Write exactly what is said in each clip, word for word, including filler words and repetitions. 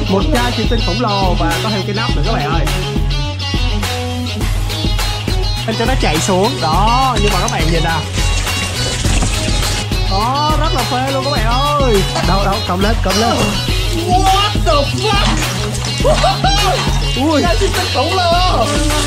một chai xì tinh khổng lồ và có thêm cái nắp nữa các bạn ơi. Cho nó chạy xuống đó, nhưng mà các bạn nhìn nào, đó rất là phê luôn các bạn ơi. Đâu đâu, cầm lên cầm lên. What the fuck. Ui, chai xì tinh khổng lồ.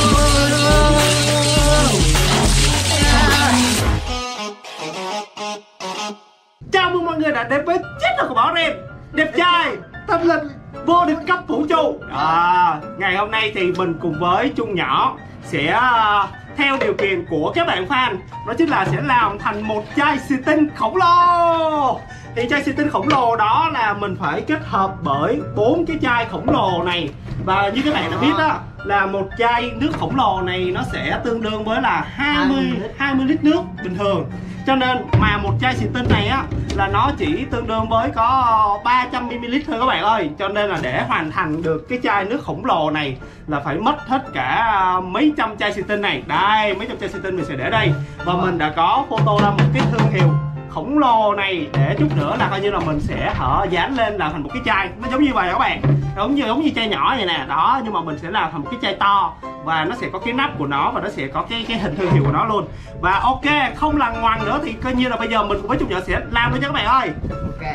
Chào mừng mọi người đã đến với channel của Bảo Em, đẹp trai tâm linh vô địch cấp vũ trụ. À, ngày hôm nay thì mình cùng với Trung Nhỏ sẽ uh, theo điều kiện của các bạn fan, đó chính là sẽ làm thành một chai xì tinh khổng lồ. Thì chai xì tinh khổng lồ đó là mình phải kết hợp bởi bốn cái chai khổng lồ này. Và như các bạn đã biết đó, là một chai nước khổng lồ này nó sẽ tương đương với là hai mươi lít nước bình thường. Cho nên mà một chai xì tinh này á là nó chỉ tương đương với có ba trăm mi li lít thôi các bạn ơi. Cho nên là để hoàn thành được cái chai nước khổng lồ này là phải mất hết cả mấy trăm chai xì tinh này. Đây, mấy trăm chai xì tinh mình sẽ để đây. Và mình đã có photo ra một cái thương hiệu khổng lồ này để chút nữa là coi như là mình sẽ hở dán lên làm thành một cái chai. Nó giống như vậy các bạn, giống như giống như chai nhỏ vậy nè đó, nhưng mà mình sẽ làm thành một cái chai to và nó sẽ có cái nắp của nó và nó sẽ có cái cái hình thương hiệu của nó luôn. Và ok, không lằng ngoằng nữa thì coi như là bây giờ mình cùng với Trung Nhỏ sẽ làm luôn nha các bạn ơi. Okay.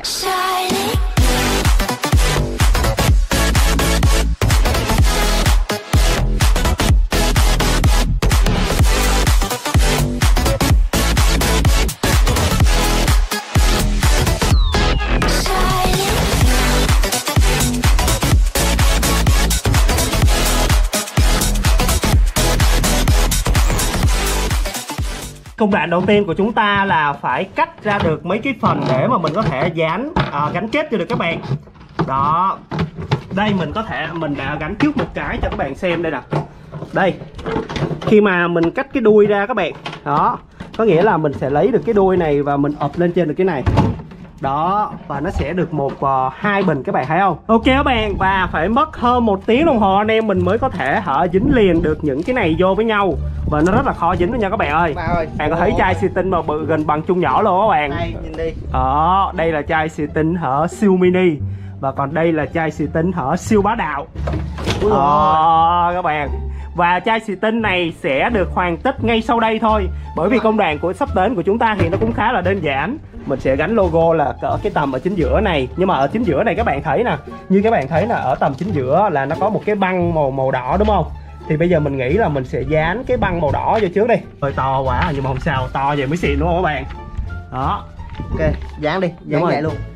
Công đoạn đầu tiên của chúng ta là phải cắt ra được mấy cái phần để mà mình có thể dán à, gắn kết cho được các bạn. Đó. Đây mình có thể mình đã gắn trước một cái cho các bạn xem đây nè. Đây. Khi mà mình cắt cái đuôi ra các bạn, đó, có nghĩa là mình sẽ lấy được cái đuôi này và mình ập lên trên được cái này. Đó, và nó sẽ được một uh, hai bình các bạn thấy không? Ok các bạn, và phải mất hơn một tiếng đồng hồ anh em mình mới có thể hở dính liền được những cái này vô với nhau. Và nó rất là khó dính luôn nha các bạn ơi. Bạn ơi, bạn có thấy chai xì tinh mà bự gần bằng Trung Nhỏ luôn các bạn. Đây, nhìn đi. Đó, đây là chai xì tinh hở siêu mini. Và còn đây là chai xì tinh hở siêu bá đạo. Đó, các bạn. Và chai xì tinh này sẽ được hoàn tất ngay sau đây thôi. Bởi vì công đoạn của sắp đến của chúng ta thì nó cũng khá là đơn giản. Mình sẽ gắn logo là cỡ cái tầm ở chính giữa này. Nhưng mà ở chính giữa này các bạn thấy nè, như các bạn thấy là ở tầm chính giữa là nó có một cái băng màu màu đỏ đúng không? Thì bây giờ mình nghĩ là mình sẽ dán cái băng màu đỏ vô trước đi. Hơi to quá nhưng mà không sao, to vậy mới xịn đúng không các bạn? Đó. Ok, dán đi, dán vậy luôn.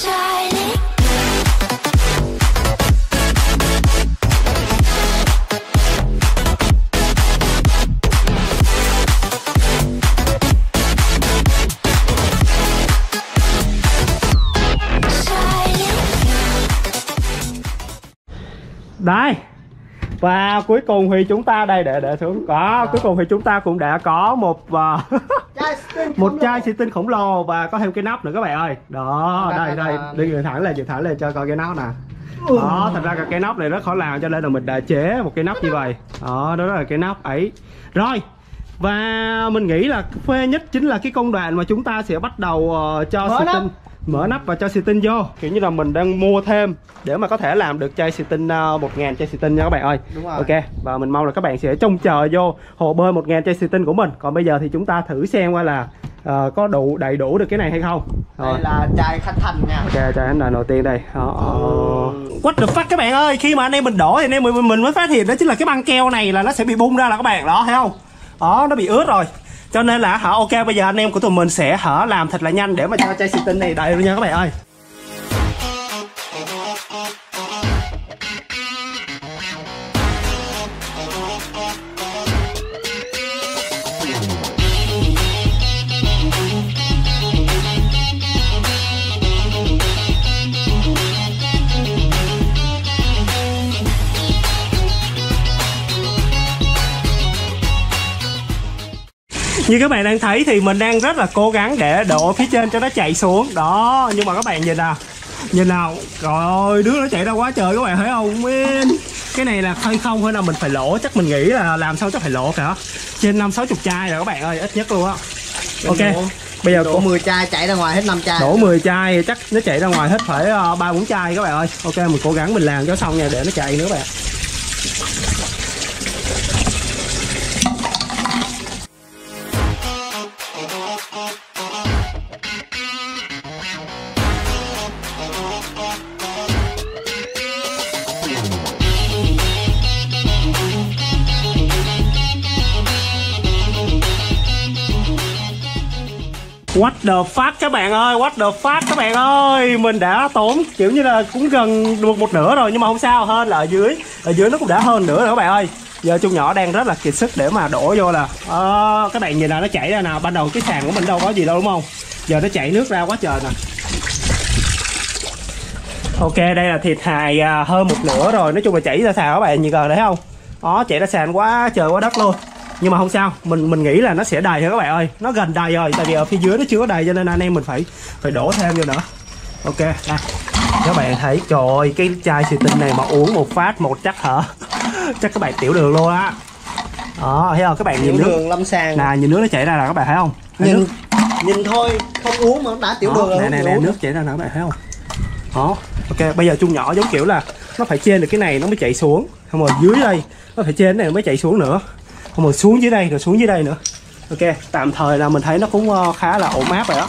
Đây. Và cuối cùng thì chúng ta đây để để xuống có à. Cuối cùng thì chúng ta cũng đã có một uh, một chai xì tinh khổng lồ và có thêm cái nắp nữa các bạn ơi. Đó, à, đây đây, đi dựng thẳng lên, dựng thẳng lên cho coi cái nắp nè. Đó, thật ra cái nắp này rất khó làm cho nên là mình đã chế một cái nắp như vậy. Đó, đó là cái nắp ấy. Rồi. Và mình nghĩ là phê nhất chính là cái công đoạn mà chúng ta sẽ bắt đầu uh, cho xì tinh, mở nắp và cho xì tinh vô. Kiểu như là mình đang mua thêm để mà có thể làm được chai xì tinh uh, một ngàn chai xì tinh nha các bạn ơi. Đúng rồi. Ok, và mình mong là các bạn sẽ trông chờ vô hồ bơi một ngàn chai xì tinh của mình. Còn bây giờ thì chúng ta thử xem qua là uh, có đủ đầy đủ được cái này hay không. Đây rồi. Là chai Khánh Thành nha. Ok, chai Khánh Thành đầu tiên đây. Oh. What the fuck các bạn ơi, khi mà anh em mình đổ thì anh em mình, mình mới phát hiện đó chính là cái băng keo này là nó sẽ bị bung ra là các bạn, đó thấy không? Đó, nó bị ướt rồi. Cho nên là hả, ok bây giờ anh em của tụi mình sẽ hở làm thật là nhanh để mà cho chai xì tinh này đầy luôn nha các bạn ơi. Như các bạn đang thấy thì mình đang rất là cố gắng để đổ phía trên cho nó chạy xuống. Đó, nhưng mà các bạn nhìn nào. Nhìn nào, trời ơi, đứa nó chạy ra quá trời các bạn thấy không? Man. Cái này là hay không hay là mình phải lỗ, chắc mình nghĩ là làm sao chắc phải lỗ cả trên năm sáu chục chai rồi các bạn ơi, ít nhất luôn á. Ok. Bây giờ đổ mười chai chạy ra ngoài hết năm chai. Đổ mười chai chắc nó chạy ra ngoài hết phải ba bốn chai các bạn ơi. Ok, mình cố gắng mình làm cho xong nha để nó chạy nữa các bạn. What the fuck các bạn ơi, what the fuck các bạn ơi. Mình đã tốn kiểu như là cũng gần được một nửa rồi nhưng mà không sao, hơn là ở dưới. Ở dưới nó cũng đã hơn nửa rồi các bạn ơi. Giờ Trung nhỏ đang rất là kiệt sức để mà đổ vô là à, các bạn nhìn nào nó chảy ra nào. Ban đầu cái sàn của mình đâu có gì đâu đúng không. Giờ nó chảy nước ra quá trời nè. Ok, đây là thiệt hại à, hơn một nửa rồi. Nói chung là chảy ra sàn các bạn, nhìn gần thấy không. Đó, chảy ra sàn quá trời quá đất luôn. Nhưng mà không sao, mình mình nghĩ là nó sẽ đầy thôi các bạn ơi. Nó gần đầy rồi, tại vì ở phía dưới nó chưa có đầy cho nên anh em mình phải phải đổ thêm vô nữa. Ok, đây. Các bạn thấy, trời ơi, cái chai xì tinh này mà uống một phát một chắc hả? Chắc các bạn tiểu đường luôn á. Đó, thấy không? Các bạn tiểu nhìn đường nước lâm sàng. nè, nhìn nước nó chảy ra là các bạn thấy không? Thấy nhìn nước. Nhìn thôi, không uống mà đã tiểu Đó, đường rồi. Nè nè nè, nước chảy ra nè các bạn thấy không? Đó, ok, bây giờ Trung nhỏ giống kiểu là nó phải trên được cái này nó mới chạy xuống. Không rồi dưới đây, nó phải trên này mới chạy xuống nữa. Không rồi xuống dưới đây rồi xuống dưới đây nữa. Ok, tạm thời là mình thấy nó cũng khá là ổn áp rồi đó.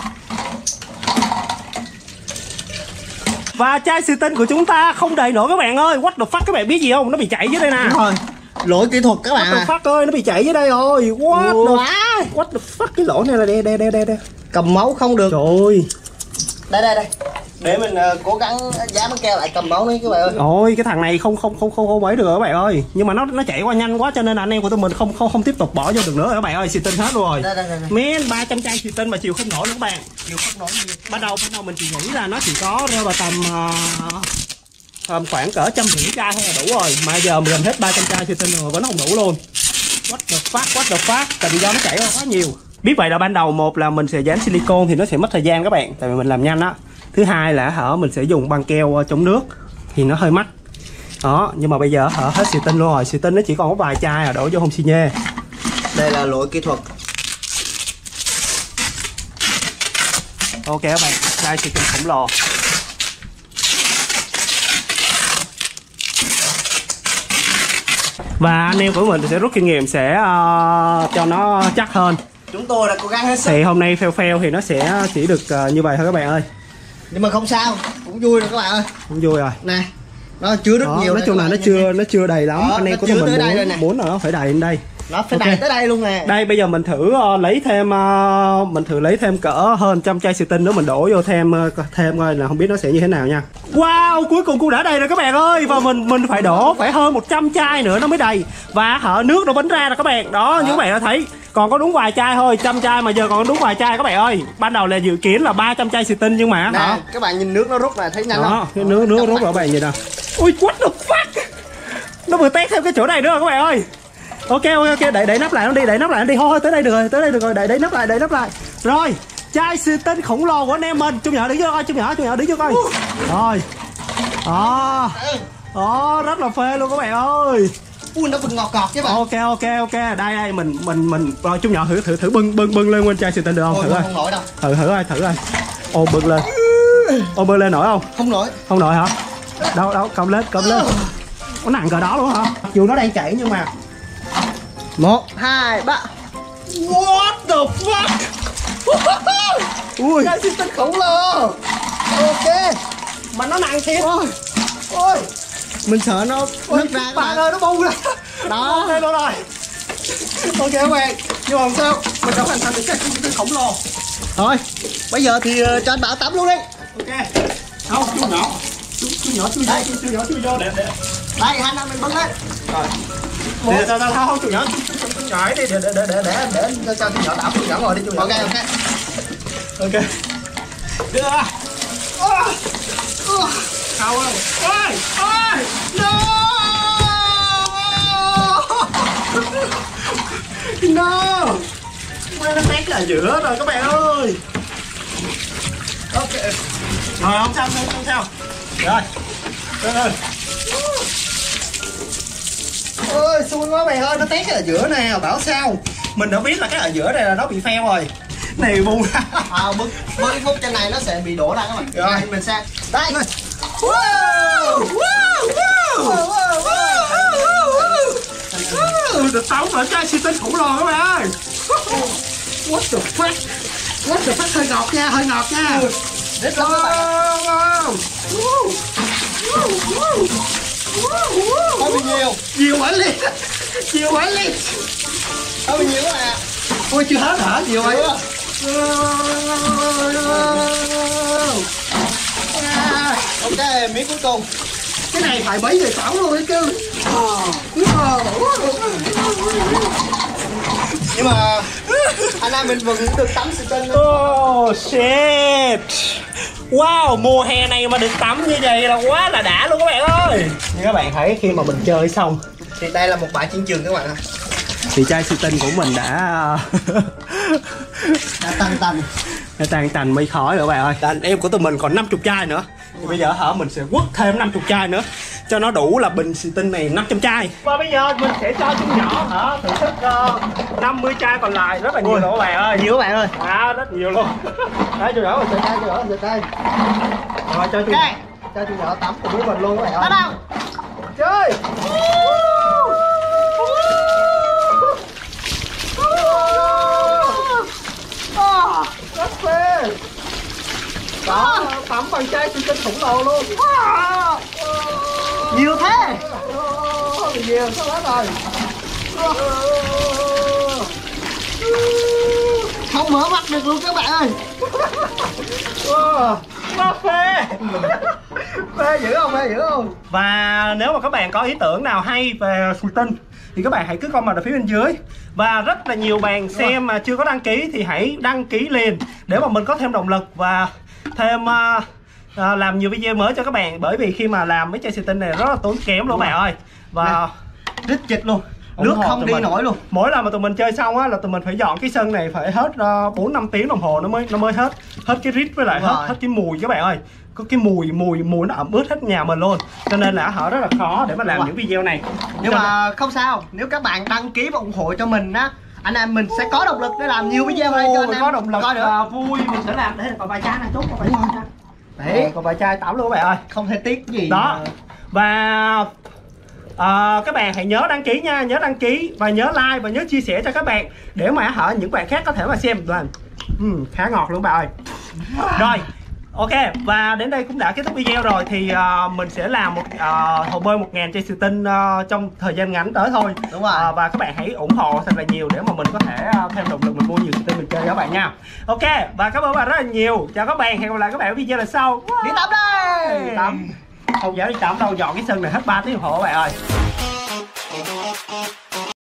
Và chai xì tinh của chúng ta không đầy nổi các bạn ơi. What the fuck, các bạn biết gì không? Nó bị chảy dưới đây nè. Đúng rồi, lỗi kỹ thuật các bạn. What the fuck ơi, nó bị chảy dưới đây rồi. What Ủa. the what the fuck, cái lỗ này là đây đây đây đây đây. Cầm máu không được. Trời ơi. Đây đây đây. Để mình uh, cố gắng dán băng keo lại cầm máu đấy các bạn ơi. Ôi, cái thằng này không không không không không ấy được rồi các bạn ơi. Nhưng mà nó nó chạy qua nhanh quá cho nên là anh em của tụi mình không không không tiếp tục bỏ vô được nữa rồi các bạn ơi. Xì tinh hết rồi. Đây, đây, đây, đây. Men ba trăm chai xì tinh mà chịu không nổi nữa các bạn. Chịu không nổi gì. Ban đầu ban đầu mình chỉ nghĩ là nó chỉ có rơi vào tầm uh, tầm khoảng cỡ trăm rưỡi chai thôi là đủ rồi. Mà giờ mình gần hết ba trăm chai xì tinh rồi vẫn không đủ luôn. What the fuck, what the fuck. Tại vì do nó chảy qua quá nhiều. Biết vậy là ban đầu một là mình sẽ dán silicone thì nó sẽ mất thời gian các bạn, tại vì mình làm nhanh á. Thứ hai là hở mình sẽ dùng băng keo chống nước thì nó hơi mắc. Đó, nhưng mà bây giờ hở hết xì tinh luôn rồi, xì tinh nó chỉ còn có vài chai à, đổ vô không xi nhê. Đây là lỗi kỹ thuật. Ok các bạn, chai xì tinh khổng lồ. Và anh em của mình sẽ rút kinh nghiệm sẽ uh, cho nó chắc hơn. Chúng tôi đã cố gắng hết sức. Thì hôm nay fail fail thì nó sẽ chỉ được uh, như vậy thôi các bạn ơi. Nhưng mà không sao, cũng vui rồi các bạn ơi. Cũng vui rồi. Nè, nó chứa rất Đó, nhiều. nói chung là nó chưa nó chưa đầy lắm. Đó, anh em của mình mình muốn muốn là nó phải đầy lên đây. Nó phải Okay. đầy tới đây luôn nè. Đây bây giờ mình thử uh, lấy thêm uh, mình thử lấy thêm cỡ hơn trăm chai xì tinh nữa, mình đổ vô thêm uh, thêm coi là không biết nó sẽ như thế nào nha. Wow, cuối cùng cũng đã đầy rồi các bạn ơi. Và mình mình phải đổ phải hơn một trăm chai nữa nó mới đầy. Và hở nước nó bánh ra rồi các bạn. Đó, như các bạn đã thấy. Còn có đúng vài chai thôi, trăm chai mà giờ còn có đúng vài chai các bạn ơi. Ban đầu là dự kiến là ba trăm chai xì tinh nhưng mà nè, hả? các bạn nhìn nước nó rút này thấy nhanh Đó, không? cái nước nước rút vào các bạn nhìn nào. Ui, what the fuck. Nó vừa tét thêm cái chỗ này nữa rồi các bạn ơi. Ok ok ok, đẩy đẩy nắp lại nó đi, đẩy nắp lại nó đi. Thôi tới đây được rồi, tới đây được rồi, đẩy đẩy nắp lại, đẩy nắp lại. Rồi, chai xì tinh khổng lồ của anh em mình. Chung nhỏ đứng vô coi, chung nhỏ, chung nhỏ đứng vô coi. Rồi. Đó. Đó, rất là phê luôn các bạn ơi. Ui, nó vẫn ngọt ngọt chứ bạn. Ok ok ok, đây đây mình mình mình rồi chung nhỏ thử thử thử bưng bưng bưng lên nguyên chai xì tinh được không? Ôi, thử coi. không nổi đâu. Thử thử coi, thử coi. Ô bưng lên. Ô bưng lên nổi không? Không nổi. Không nổi hả? Đâu đâu, cầm lên, cầm lên. Có nặng cỡ đó luôn hả? Dù nó đang chảy nhưng mà Một, hai, ba. what the fuck. Ui, Chai xì tinh khổng lồ. Ok. mà nó nặng thiệt. Ôi. Ôi. Mình sợ nó nứt ra các bạn bạn. ơi, nó bung ra. Đó. Ok luôn rồi. Ok các bạn, nhưng mà không sao, mình đã hoàn thành được cái xì tinh khổng lồ. Thôi, bây giờ thì uh, cho anh Bảo tắm luôn đi. Ok. Không, chú nhỏ. Chú, chú nhỏ chui vô, chú, chú nhỏ chui vô để để. Đây, hai năm mình bưng lên. Rồi. Để tao tao không chú nhỏ, chú chú nhỏ đi để để để để để để cho chú nhỏ tắm, chú nhỏ ngồi đi chú nhỏ. Ok ok. Ok. Đưa. Không ơi. Ôi, ôi. No. No. Quay nó tét là giữa rồi các bạn ơi. Ok. Rồi không sao, không, không sao. Rồi. Rồi rồi. Ôi xui quá mày ơi, nó tét ở giữa nè, bảo sao. Mình đã biết là cái ở giữa này là nó bị fail rồi. này buông ra. À, bưng bưng cái khúc trên này nó sẽ bị đổ ra các bạn. Rồi. Đây, mình sang đây. Wow, Wow, wow, wow. được tống ở chai xì tinh khủng lồ các bạn ơi. What the fuck? What the fuck, hơi ngọt nha, hơi ngọt nha. Để xong các bạn. Có bao nhiêu? Nhiều quả ly. Nhiều quả ly. Có bao nhiêu các bạn? Ôi chưa hết hả? Nhiều vậy. Ok, miếng cuối cùng. Cái này phải bấy về tảo luôn đấy chứ. Nhưng mà anh em mình vẫn được tắm xì tinh. Oh shit. Wow, mùa hè này mà được tắm như vậy là quá là đã luôn các bạn ơi. Như các bạn thấy khi mà mình chơi xong Thì đây là một bãi chiến trường các bạn ạ. thì chai xì tinh của mình đã Đã tăng tành. đã tàn tành mây khói rồi các bạn ơi. Anh em của tụi mình còn năm mươi chai nữa. Thì bây giờ hả mình sẽ quất thêm năm mươi chai nữa cho nó đủ là bình xì tinh này năm trăm chai. Và bây giờ mình sẽ cho chúng nhỏ hả thử sức uh, năm mươi chai còn lại, rất là nhiều luôn các bạn ơi. Nhiều các bạn ơi. À, rất nhiều luôn. Đấy, chú nhỏ mình sẽ chai, chú nhỏ mình sẽ chai. Rồi cho chú Okay. cho chú nhỏ tắm cùng với mình luôn các bạn ơi. Bắt đầu. Chơi. Rất phê. Đó, tắm bằng chai xì tinh khủng lồ luôn. Nhiều thế. Nhiều, sao hết rồi. Không mở mắt được luôn các bạn ơi. Quá phê. Phê dữ không, phê dữ không? Và nếu mà các bạn có ý tưởng nào hay về xì tinh thì các bạn hãy cứ comment ở phía bên dưới. Và rất là nhiều bạn xem mà chưa có đăng ký thì hãy đăng ký liền để mà mình có thêm động lực và thêm uh, uh, làm nhiều video mới cho các bạn. Bởi vì khi mà làm mấy chai xì tinh này rất là tốn kém luôn các bạn ơi. Và rít chịch luôn, Nước không đi nổi luôn. Mỗi lần mà tụi mình chơi xong á là tụi mình phải dọn cái sân này phải hết bốn năm tiếng đồng hồ nó mới nó mới hết hết cái rít với lại Đúng hết rồi. hết cái mùi các bạn ơi. Có cái mùi mùi mùi nó ẩm ướt hết nhà mình luôn. Cho nên là họ rất là khó để mà làm những video này. Nhưng Cho mà không sao, nếu các bạn đăng ký và ủng hộ cho mình á, anh em mình sẽ có động lực để làm nhiều video này cho anh em có động lực coi nữa. và vui mình sẽ làm. Đây là còn vài chai này, tốt còn vài chai. Đấy, Còn vài chai tảo luôn các bạn ơi. không thể tiếc gì. Đó. Và à, các bạn hãy nhớ đăng ký nha, nhớ đăng ký và nhớ like và nhớ chia sẻ cho các bạn để mà hả những bạn khác có thể mà xem là uhm, khá ngọt luôn bạn ơi. Rồi. Ok, và đến đây cũng đã kết thúc video rồi. Thì uh, mình sẽ làm một uh, hồ bơi một ngàn chai xì tinh uh, trong thời gian ngắn tới thôi. Đúng rồi. uh, Và các bạn hãy ủng hộ thật là nhiều để mà mình có thể uh, thêm động lực mình mua nhiều xì tinh mình chơi các bạn nha. Ok, và cảm ơn các bạn rất là nhiều. Chào các bạn, hẹn gặp lại các bạn ở video lần sau. Đi tắm đây. Đi tắm. Không dám đi tắm đâu, dọn cái sân này hết ba tiếng đồng hồ các bạn ơi.